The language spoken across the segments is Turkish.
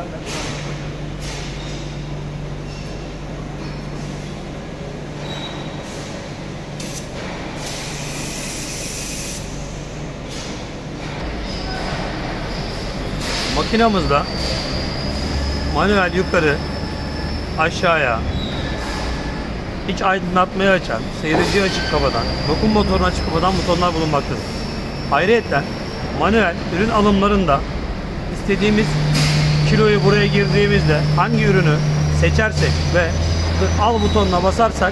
Makinamızda manuel yukarı, aşağıya, iç aydınlatmayı açan, seyirciyi açık kapadan, vakum motorunu açık kapatan butonlar bulunmaktadır. Ayrıca manuel ürün alımlarında istediğimiz kiloyu buraya girdiğimizde hangi ürünü seçersek ve al butonuna basarsak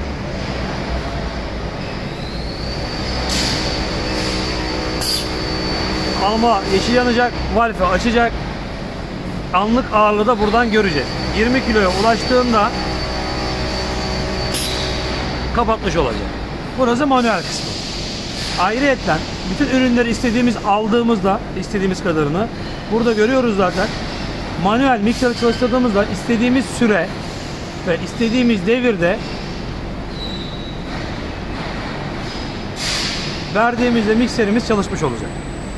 alma yeşil yanacak, valfi açacak. Anlık ağırlığı da buradan göreceğiz. 20 kiloya ulaştığında kapatmış olacak. Burası manuel kısmı. Ayrıyeten bütün ürünleri aldığımızda istediğimiz kadarını burada görüyoruz zaten. Manuel mikseri çalıştırdığımızda istediğimiz süre ve istediğimiz devirde verdiğimizde mikserimiz çalışmış olacak.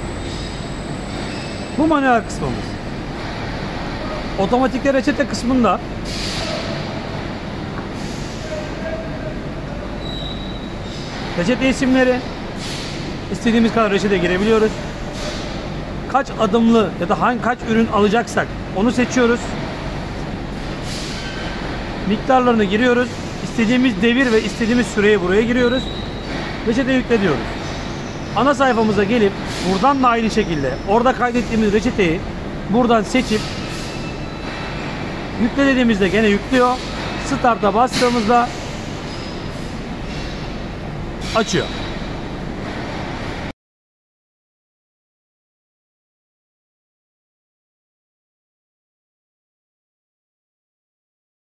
Bu manuel kısmımız. Otomatikte reçete kısmında reçete isimleri, istediğimiz kadar reçete girebiliyoruz. Kaç adımlı ya da kaç ürün alacaksak onu seçiyoruz. Miktarlarını giriyoruz. İstediğimiz devir ve istediğimiz süreyi buraya giriyoruz. Reçete yükle diyoruz. Ana sayfamıza gelip buradan da aynı şekilde orada kaydettiğimiz reçeteyi buradan seçip yükle dediğimizde gene yüklüyor. Start'a bastığımızda açıyor.